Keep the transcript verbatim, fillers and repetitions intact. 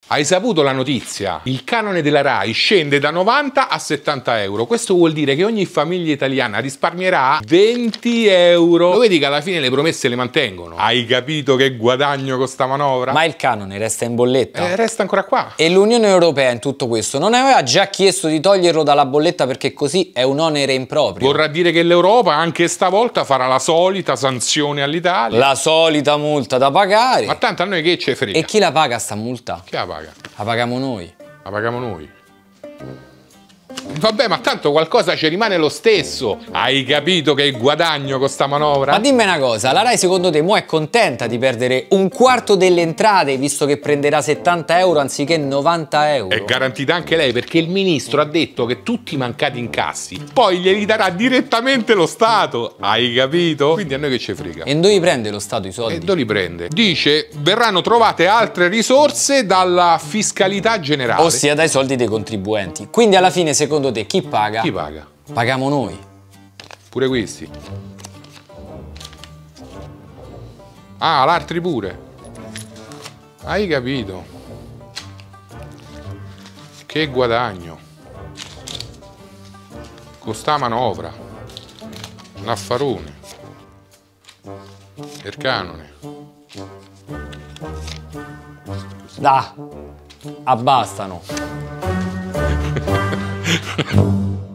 Hai saputo la notizia? Il canone della Rai scende da novanta a settanta euro. Questo vuol dire che ogni famiglia italiana risparmierà venti euro. Lo vedi che alla fine le promesse le mantengono. Hai capito che guadagno con sta manovra? Ma il canone resta in bolletta? Eh, resta ancora qua. E l'Unione Europea in tutto questo non aveva già chiesto di toglierlo dalla bolletta perché così è un onere improprio? Vorrà dire che l'Europa anche stavolta farà la solita sanzione all'Italia. La solita multa da pagare. Ma tanto a noi che ce frega? E chi la paga sta multa? Chi la paga? La paghiamo noi. La paghiamo noi. Vabbè, ma tanto qualcosa ci rimane lo stesso. Hai capito che guadagno con sta manovra? Ma dimmi una cosa, la Rai secondo te mo è contenta di perdere un quarto delle entrate visto che prenderà settanta euro anziché novanta euro? È garantita anche lei perché il ministro ha detto che tutti i mancati incassi poi glieli darà direttamente lo Stato. Hai capito? Quindi a noi che ci frega? E dove prende lo Stato i soldi? E dove li prende? Dice verranno trovate altre risorse dalla fiscalità generale. Ossia dai soldi dei contribuenti. Quindi alla fine secondo te chi paga? Chi paga? Paghiamo noi. Pure questi. Ah, l'altri pure. Hai capito? Che guadagno. Con sta manovra. Un affarone. Per canone. Da, abbastano.